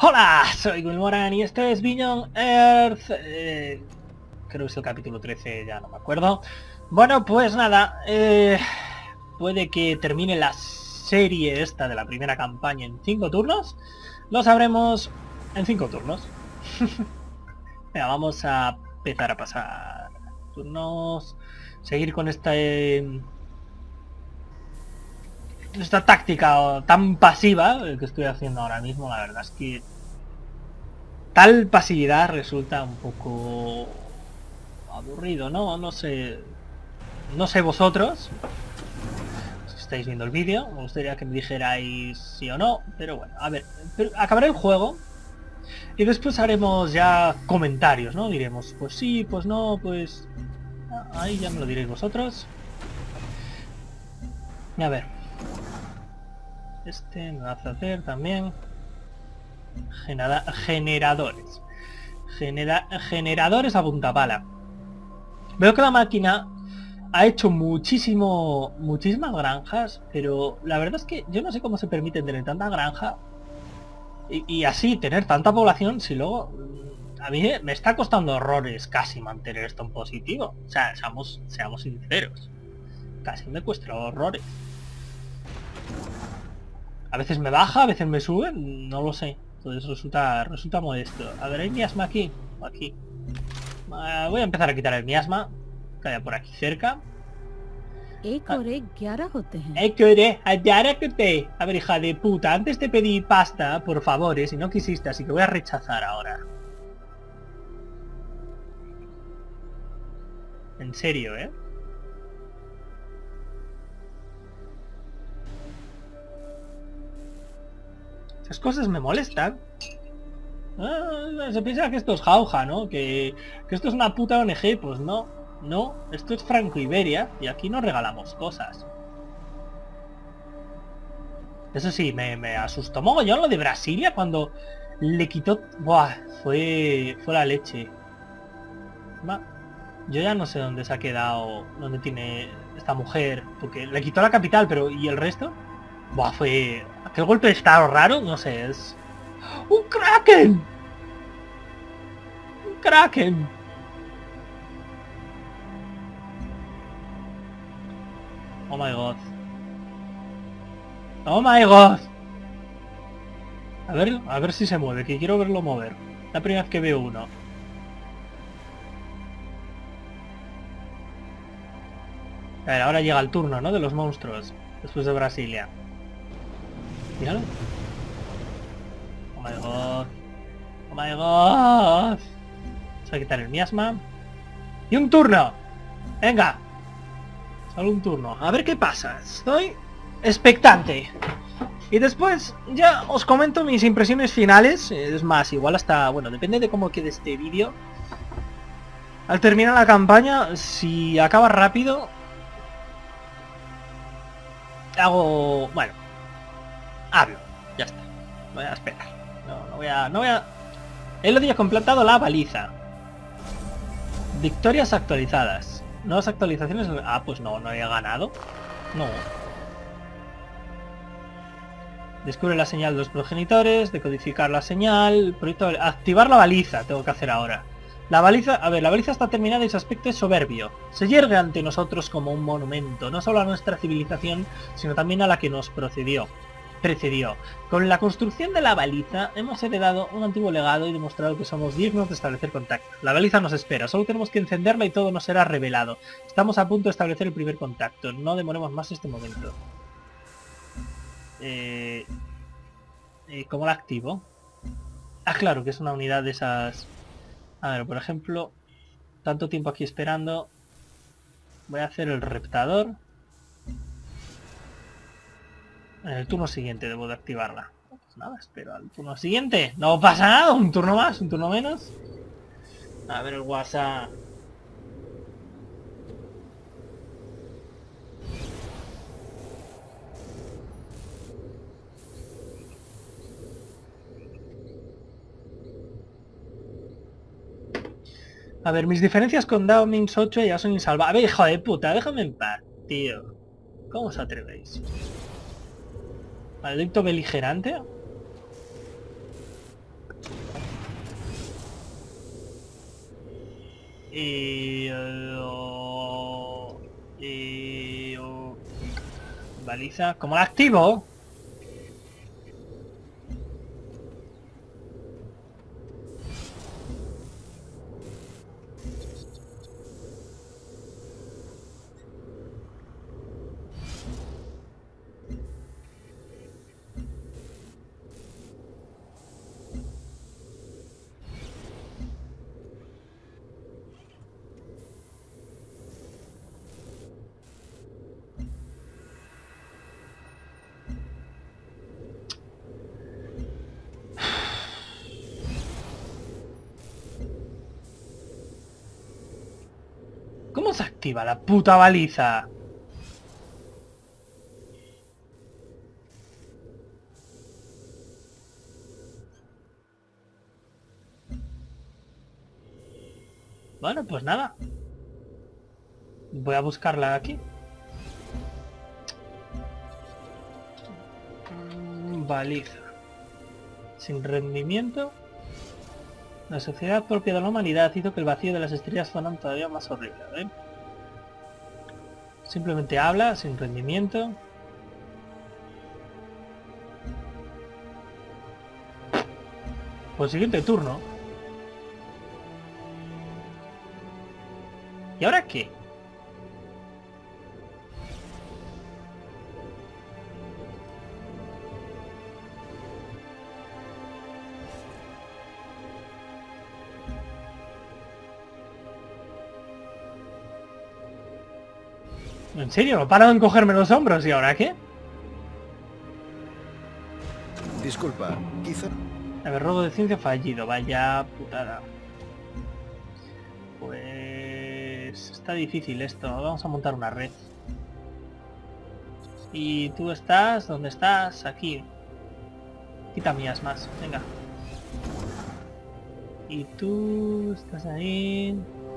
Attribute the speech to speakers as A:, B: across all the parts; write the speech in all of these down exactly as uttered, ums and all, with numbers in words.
A: Hola, soy Wilmoran y esto es Beyond Earth. Eh, creo que es el capítulo trece, ya no me acuerdo. Bueno, pues nada, eh, puede que termine la serie esta de la primera campaña en cinco turnos. Lo sabremos en cinco turnos. Venga, vamos a empezar a pasar turnos. Seguir con esta... Eh, esta táctica tan pasiva que estoy haciendo ahora mismo. La verdad es que tal pasividad resulta un poco aburrido, ¿no? No sé. No sé vosotros, si estáis viendo el vídeo, me gustaría que me dijerais sí o no, pero bueno, a ver, pero acabaré el juego y después haremos ya comentarios, ¿no? Diremos, pues sí, pues no, pues... ahí ya me lo diréis vosotros. Y a ver. Este me va a hacer también. Genera generadores. Genera generadores a punta pala. Veo que la máquina ha hecho muchísimo, muchísimas granjas, pero la verdad es que yo no sé cómo se permiten tener tanta granja y, y así tener tanta población si luego a mí me está costando horrores casi mantener esto en positivo. O sea, seamos, seamos sinceros, casi me cuesta horrores. A veces me baja, a veces me sube, no lo sé. Entonces resulta, resulta modesto. A ver, ¿hay miasma aquí? Aquí. Uh, voy a empezar a quitar el miasma que haya por aquí cerca.
B: एक और एक ग्यारह होते हैं।
A: A ver, hija de puta, antes te pedí pasta, por favor, eh, si no quisiste, así que voy a rechazar ahora. En serio, ¿eh? Esas cosas me molestan. Ah, se piensa que esto es jauja, ¿no? Que, que esto es una puta O N G, pues no. No, esto es Franco Iberia y aquí no regalamos cosas. Eso sí, me, me asustó mogollón lo de Brasilia cuando le quitó... Buah, fue, fue la leche. Va. Yo ya no sé dónde se ha quedado, dónde tiene esta mujer, porque le quitó la capital, pero ¿y el resto? Buah, fue... aquel golpe de estado raro, no sé, es... ¡Un Kraken! ¡Un Kraken! Oh my god. Oh my god. A ver, a ver si se mueve, que quiero verlo mover. La primera vez que veo uno. A ver, ahora llega el turno, ¿no? De los monstruos. Después de Brasilia. Míralo. Oh my god. Oh my god. Vamos a quitar el miasma. ¡Y un turno! ¡Venga! Solo un turno. A ver qué pasa. Estoy expectante. Y después ya os comento mis impresiones finales. Es más, igual hasta... bueno, depende de cómo quede este vídeo. Al terminar la campaña, si acaba rápido... hago... bueno. Hablo. Ya está. Voy a esperar. No, no voy a... no voy a... He lo día completado la baliza. Victorias actualizadas. Nuevas actualizaciones... ah, pues no, no he ganado. No. Descubre la señal de los progenitores, decodificar la señal, proyecto... activar la baliza, tengo que hacer ahora. La baliza, a ver, la baliza está terminada y su aspecto es soberbio. Se yergue ante nosotros como un monumento, no solo a nuestra civilización, sino también a la que nos procedió, precedió. Con la construcción de la baliza hemos heredado un antiguo legado y demostrado que somos dignos de establecer contacto. La baliza nos espera, solo tenemos que encenderla y todo nos será revelado. Estamos a punto de establecer el primer contacto, no demoremos más este momento. Eh, eh, ¿Cómo la activo? Ah, claro, que es una unidad de esas... a ver, por ejemplo, tanto tiempo aquí esperando. Voy a hacer el reptador. En el turno siguiente debo de activarla. Pues nada, espero al turno siguiente. No pasa nada, un turno más, un turno menos. A ver el WhatsApp. A ver, mis diferencias con Dao Mins ocho ya son insalvables. A ver, hijo de puta, déjame en paz, tío. ¿Cómo os atrevéis? Maldito beligerante. Y... oh, y oh, baliza. ¿Cómo la activo? ¿Cómo se activa la puta baliza? Bueno, pues nada. Voy a buscarla aquí. Mm, Baliza. Sin rendimiento. La sociedad propia de la humanidad hizo que el vacío de las estrellas fueran todavía más horrible, ¿eh? Simplemente habla, sin rendimiento. Pues siguiente turno. ¿Y ahora qué? ¿En serio? No paro de encogerme los hombros. ¿Y ahora qué?
C: Disculpa, quizá...
A: A ver, robo de ciencia fallido. Vaya putada. Pues... está difícil esto. Vamos a montar una red. Y tú estás... ¿dónde estás? Aquí. Quita mías más. Venga. Y tú... estás ahí...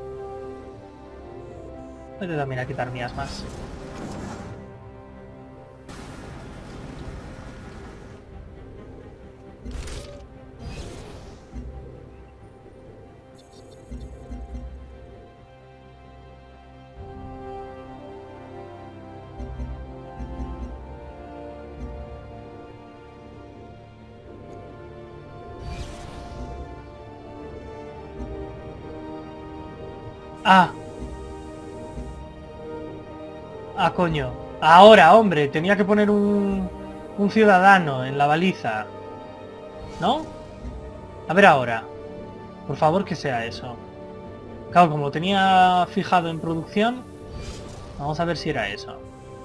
A: Vete también a quitar mías más. Ah. Ah, coño. Ahora, hombre, tenía que poner un, un ciudadano en la baliza. ¿No? A ver ahora. Por favor que sea eso. Claro, como lo tenía fijado en producción, vamos a ver si era eso.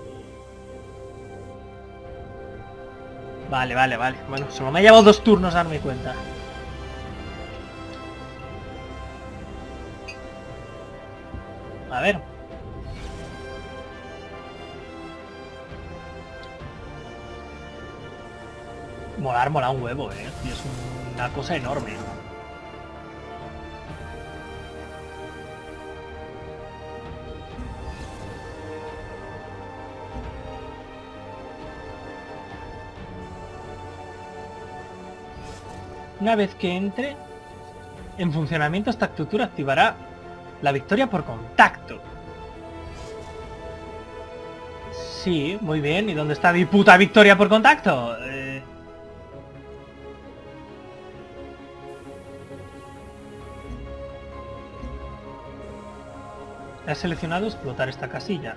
A: Vale, vale, vale. Bueno, solo me ha llevado dos turnos a darme cuenta. A ver. Molar, mola un huevo, eh. Y es una cosa enorme. Una vez que entre en funcionamiento, esta estructura activará la victoria por contacto. Sí, muy bien. ¿Y dónde está mi puta victoria por contacto? Eh... Has seleccionado explotar esta casilla.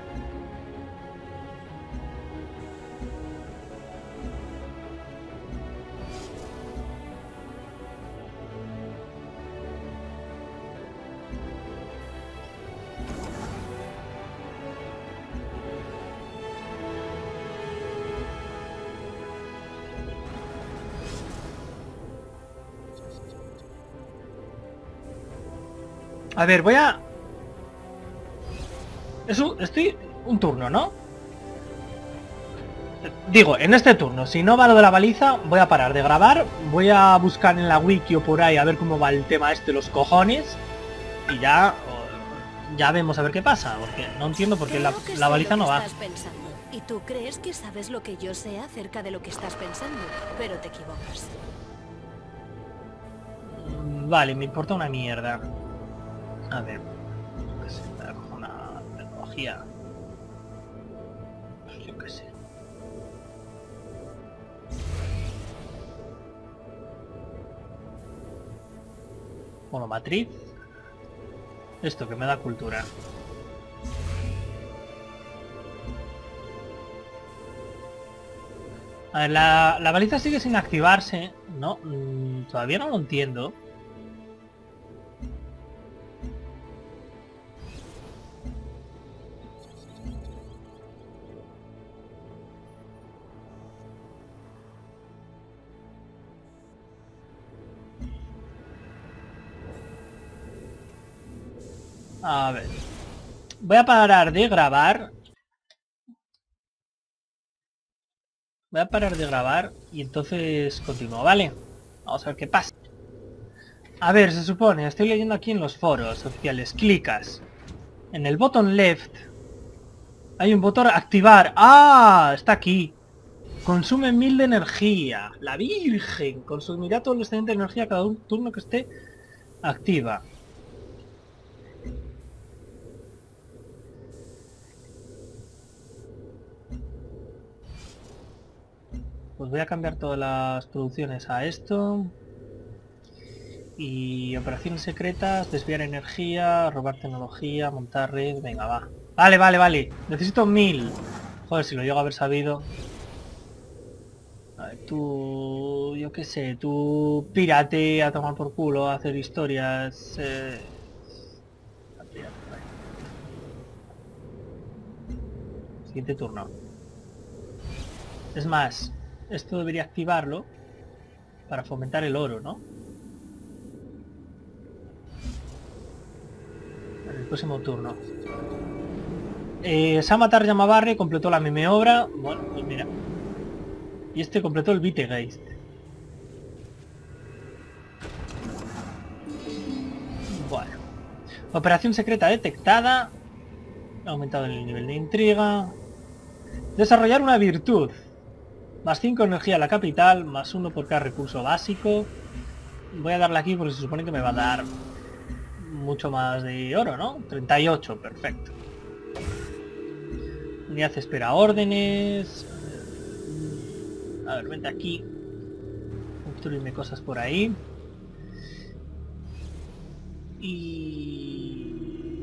A: A ver, voy a... Eso, estoy un turno, ¿no? Digo, en este turno, si no va lo de la baliza, voy a parar de grabar, voy a buscar en la wiki o por ahí a ver cómo va el tema este, los cojones, y ya, ya vemos a ver qué pasa, porque no entiendo por qué la, la baliza no va.
D: Y tú crees que sabes lo que yo sé acerca de lo que estás pensando, pero te equivocas.
A: Vale, me importa una mierda. A ver, tecnología. Pues yo qué sé. Monomatriz. Esto que me da cultura. A ver, la, la baliza sigue sin activarse. No, mmm, todavía no lo entiendo. A ver. Voy a parar de grabar. Voy a parar de grabar y entonces continúo, ¿vale? Vamos a ver qué pasa. A ver, se supone, estoy leyendo aquí en los foros oficiales. Clicas. En el botón left hay un botón activar. ¡Ah! Está aquí. Consume mil de energía. La virgen. Consumirá todo el excedente de energía cada un turno que esté activa. Pues voy a cambiar todas las producciones a esto. Y operaciones secretas, desviar energía, robar tecnología, montar red, venga, va. Vale, vale, vale. Necesito mil. Joder, si lo llego a haber sabido. A ver, tú... Yo qué sé, tú... Pírate a tomar por culo, a hacer historias... Eh... Siguiente turno. Es más, esto debería activarlo para fomentar el oro, ¿no? En el próximo turno. Eh, Samatar Yamabarre completó la meme obra. Bueno, pues mira. Y este completó el Vitegeist. Bueno. Operación secreta detectada. Ha aumentado el nivel de intriga. Desarrollar una virtud. Más cinco energía a la capital, más uno por cada recurso básico. Voy a darle aquí porque se supone que me va a dar mucho más de oro, ¿no? treinta y ocho, perfecto. Unidad espera órdenes. A ver, vente aquí. Construirme cosas por ahí. Y...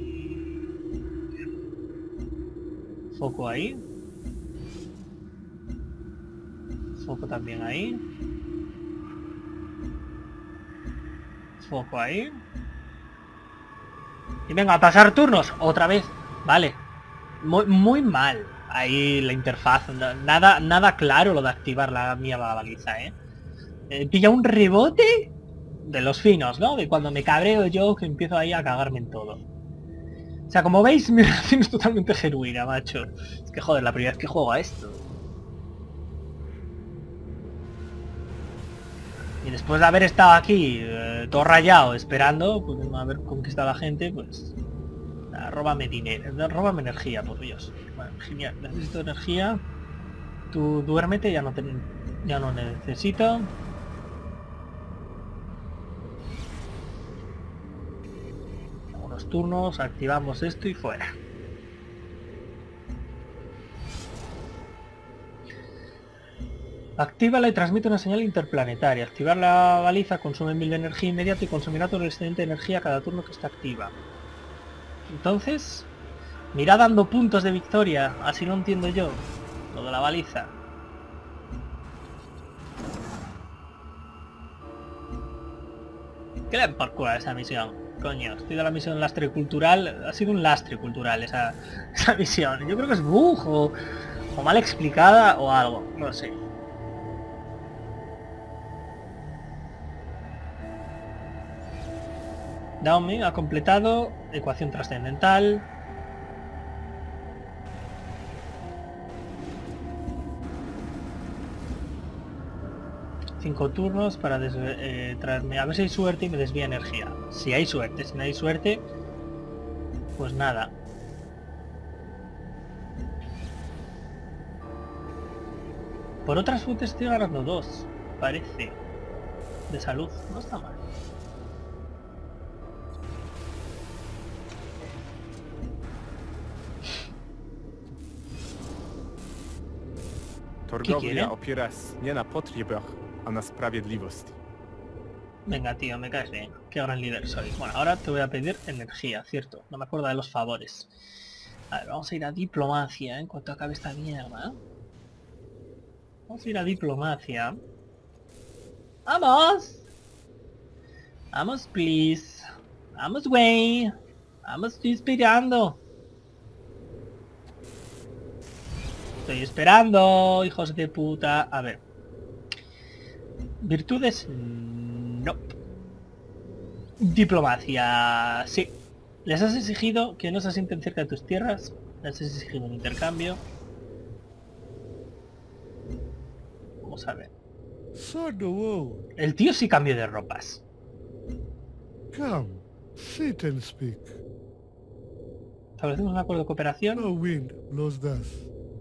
A: Foco ahí. Foco también ahí. Foco ahí. Y venga, a pasar turnos. Otra vez. Vale. Muy, muy mal. Ahí la interfaz. Nada, nada claro lo de activar la mierda baliza, ¿eh? eh Pilla un rebote de los finos, ¿no? De cuando me cabreo yo que empiezo ahí a cagarme en todo. O sea, como veis, mi relación es totalmente genuina, macho. Es que joder, la primera vez que juego a esto. Y después de haber estado aquí eh, todo rayado esperando, pues a ver conquistar a la gente, pues... Nah, róbame dinero, róbame energía, por Dios. Bueno, genial, necesito energía. Tú duérmete, ya no te, ya no necesito. Unos turnos, activamos esto y fuera. Actívala y transmite una señal interplanetaria. Activar la baliza consume mil de energía inmediata y consumirá todo el excedente de energía cada turno que está activa. Entonces, mira dando puntos de victoria, así lo entiendo yo, lo de la baliza. ¿Qué le den por culo a esa misión? Coño, estoy de la misión lastre cultural, ha sido un lastre cultural esa, esa misión. Yo creo que es bug o, o mal explicada o algo, no sé. Daome ha completado ecuación trascendental. Cinco turnos para eh, traerme. A ver si hay suerte y me desvía energía. Si hay suerte, si no hay suerte, pues nada. Por otras fuentes estoy ganando dos, parece. De salud, no está mal.
E: Torgovia opiera nie na potrzebach, a na sprawiedliwości.
A: Venga, tío, me caes bien. Qué gran líder soy. Bueno, ahora te voy a pedir energía, ¿cierto? No me acuerdo de los favores. A ver, vamos a ir a diplomacia, ¿eh? En cuanto acabe esta mierda. Vamos a ir a diplomacia. ¡Vamos! Vamos, please. Vamos, güey. Vamos, estoy esperando. Estoy esperando, hijos de puta. A ver. Virtudes... No. Diplomacia... Sí. Les has exigido que no se asienten cerca de tus tierras. Les has exigido un intercambio. Vamos a ver. El tío sí cambió de ropas.
F: Come, sit and speak.
A: Establecemos un acuerdo de cooperación.
F: No wind blows dust.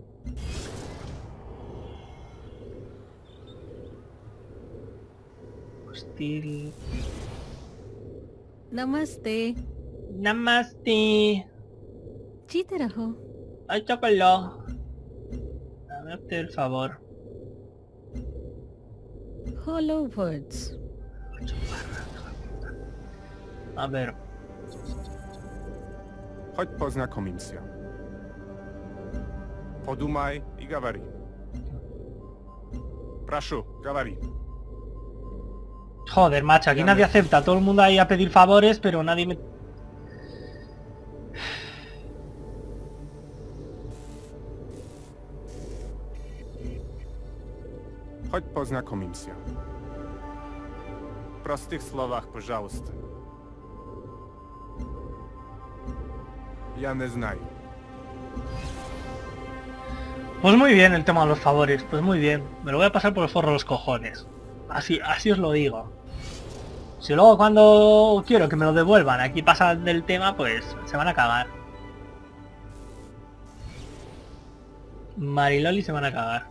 A: Hostil.
B: नमस्ते
A: Namaste.
B: जीते रहो
A: Ay, chócalo. Dame usted el favor.
B: hollow words.
A: A ver.
E: Chodź pozna komisja. Podumaj i gawari. Proszę, gawari.
A: Joder, macho, aquí nadie acepta. Todo el mundo ahí a pedir favores, pero nadie me...
E: Chodź pozna komisja. W prostych słowach, пожалуйста. Ja nie знаю.
A: Pues muy bien el tema de los favores, pues muy bien. Me lo voy a pasar por el forro de los cojones. Así, así os lo digo. Si luego cuando quiero que me lo devuelvan aquí pasa del tema, pues se van a cagar. Mariloli se van a cagar.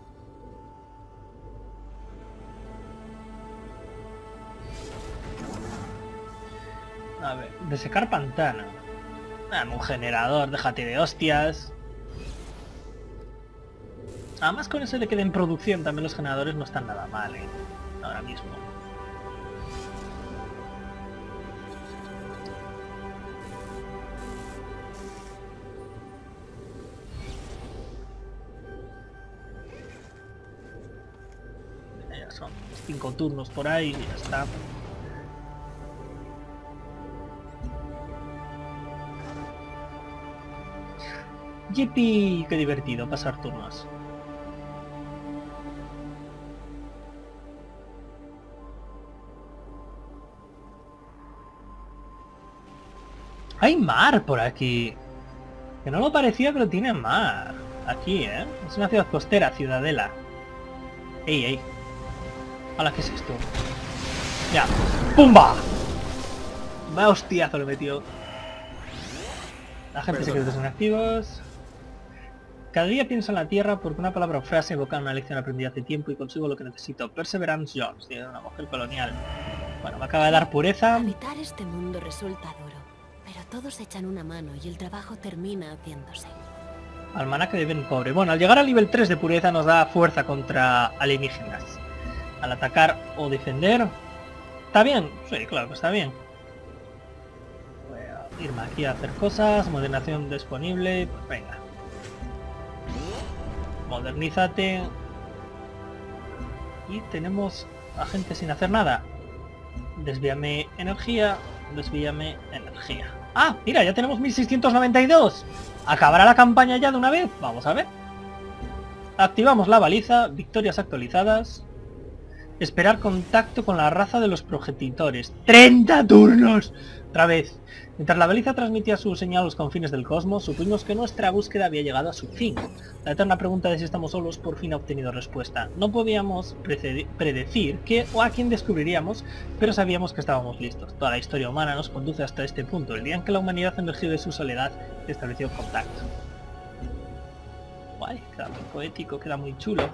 A: A ver, desecar pantano. Dame un generador, déjate de hostias. Además con eso de que den producción también los generadores no están nada mal, ¿eh? Ahora mismo. Ya son cinco turnos por ahí y ya está. ¡Yipi! ¡Qué divertido pasar turnos! Hay mar por aquí. Que no lo parecía, pero tiene mar. Aquí, ¿eh? Es una ciudad costera, ciudadela. ¡Ey, ey! Hola, ¿qué es esto? Ya. ¡Pumba! Vaya hostiazo le metió. Agentes secretos inactivos. Cada día pienso en la Tierra porque una palabra o frase evoca una lección aprendida hace tiempo y consigo lo que necesito. Perseverance Jones, de una mujer colonial. Bueno, me acaba de dar pureza.
D: Habitar este mundo resulta duro, pero todos echan una mano y el trabajo termina haciéndose.
A: Almanaque de Ben Pobre. Bueno, al llegar al nivel tres de pureza nos da fuerza contra alienígenas. Al atacar o defender... ¿Está bien? Sí, claro que está bien. Voy a irme aquí a hacer cosas. Modernización disponible. Pues venga. Modernízate. Y tenemos a gente sin hacer nada. Desvíame energía. Desvíame energía. ¡Ah! Mira, ya tenemos mil seiscientos noventa y dos. ¿Acabará la campaña ya de una vez? Vamos a ver. Activamos la baliza. Victorias actualizadas. Esperar contacto con la raza de los progenitores. ¡treinta turnos! Otra vez. Mientras la baliza transmitía su señal a los confines del cosmos, supimos que nuestra búsqueda había llegado a su fin. La eterna pregunta de si estamos solos por fin ha obtenido respuesta. No podíamos predecir qué o a quién descubriríamos, pero sabíamos que estábamos listos. Toda la historia humana nos conduce hasta este punto, el día en que la humanidad emergió de su soledad y estableció contacto. Guay, queda muy poético, queda muy chulo.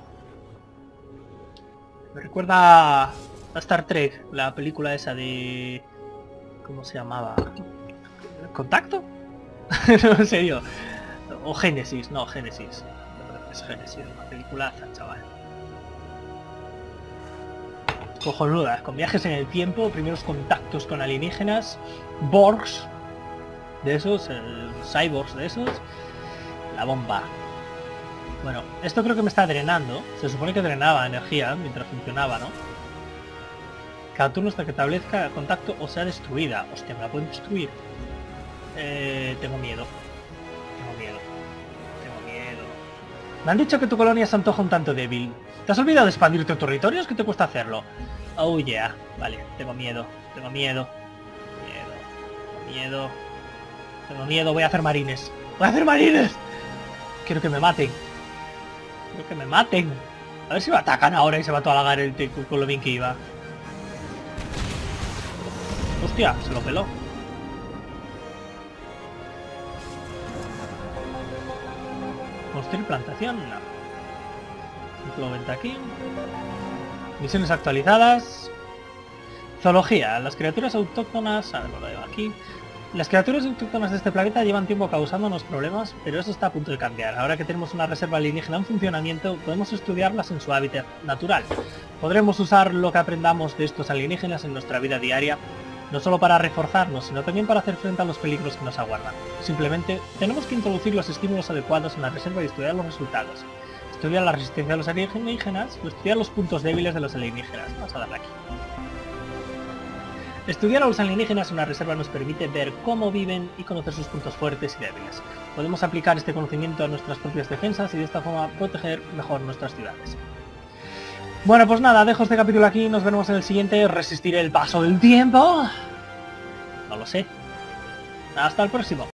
A: Me recuerda a Star Trek, la película esa de... ¿Cómo se llamaba? ¿Contacto? No, en serio. O Génesis, no, Génesis. Es Génesis, una peliculaza, chaval. cojonudas, con viajes en el tiempo, primeros contactos con alienígenas, Borgs, de esos, eh, cyborgs de esos, la bomba. Bueno, esto creo que me está drenando, se supone que drenaba energía mientras funcionaba, ¿no? Cada turno hasta que establezca contacto o sea destruida. Hostia, ¿me la pueden destruir? Eh, tengo miedo. Tengo miedo. Tengo miedo. Me han dicho que tu colonia se antoja un tanto débil. ¿Te has olvidado de expandir tus territorios? ¿Qué te cuesta hacerlo? Oh yeah. Vale, tengo miedo. Tengo miedo. Miedo. Tengo miedo. Tengo miedo. Voy a hacer marines. ¡Voy a hacer marines! Quiero que me maten. Quiero que me maten. A ver si me atacan ahora y se va a halagar el T con lo bien que iba. Hostia, se lo peló. Construir plantación, no. Implementa aquí. Misiones actualizadas. Zoología. Las criaturas autóctonas... A ver, lo veo aquí. Las criaturas autóctonas de este planeta llevan tiempo causándonos problemas, pero eso está a punto de cambiar. Ahora que tenemos una reserva alienígena en funcionamiento, podemos estudiarlas en su hábitat natural. Podremos usar lo que aprendamos de estos alienígenas en nuestra vida diaria, no solo para reforzarnos, sino también para hacer frente a los peligros que nos aguardan. Simplemente, tenemos que introducir los estímulos adecuados en la reserva y estudiar los resultados. Estudiar la resistencia de los alienígenas o estudiar los puntos débiles de los alienígenas. Vamos a darle aquí. Estudiar a los alienígenas en una reserva nos permite ver cómo viven y conocer sus puntos fuertes y débiles. Podemos aplicar este conocimiento a nuestras propias defensas y de esta forma proteger mejor nuestras ciudades. Bueno, pues nada, dejo este capítulo aquí, nos vemos en el siguiente. ¿Resistiré el paso del tiempo? No lo sé. Hasta el próximo.